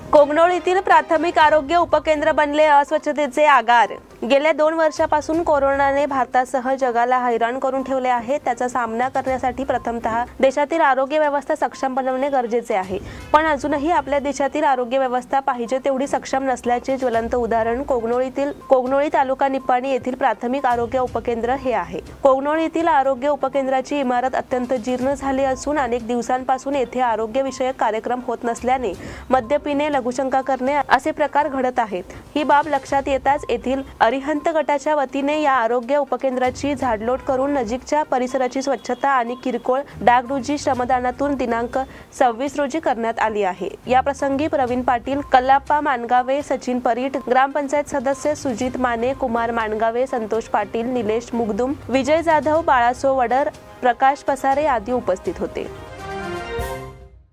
कोगनोळीतील प्राथमिक आरोग्य उपकेंद्र बनले अस्वच्छतेचे आगार। गेल्या 2 वर्षापासून कोरोनाने भारतासह जगाला हैराण करून ठेवले आहे। त्याचा सामना करण्यासाठी प्रथमतः देशातील आरोग्य व्यवस्था सक्षम बनवणे गरजेचे आहे। पण अजूनही आपल्या देशातील आरोग्य व्यवस्था पाहिजे तेवढी सक्षम नसल्याचे ज्वलंत उदाहरण कोगनोळी तालुका निपाणी येथील प्राथमिक आरोग्य उपकेंद्र हे आहे। कोगनोळीतील आरोग्य उपकेंद्राची इमारत अत्यंत जीर्ण झाली असून अनेक दिवसांपासून येथे आरोग्य विषयक कार्यक्रम होत नसल्याने मद्य पिणे, लघुशंका करणे असे प्रकार घडत आहेत। ही बाब लक्षात येताच येथील अरिहंत गटाच्या वतीने या आरोग्य उपकेंद्राची झाडलोट करून नजीकच्या परिसराची स्वच्छता आणि किरकोळ डागडुजी श्रमदानातून दिनांक 26 रोजी करण्यात आली आहे। या प्रसंगी प्रवीण पाटील, कल्लाप्पा मानगावे, सचिन परीट, ग्रामपंचायत सदस्य सुजित माने, कुमार मानगावे, संतोष पाटील, निलेश मुगदुम, विजय जाधव, बाळासो वडर, प्रकाश पसारे आदी उपस्थित होते।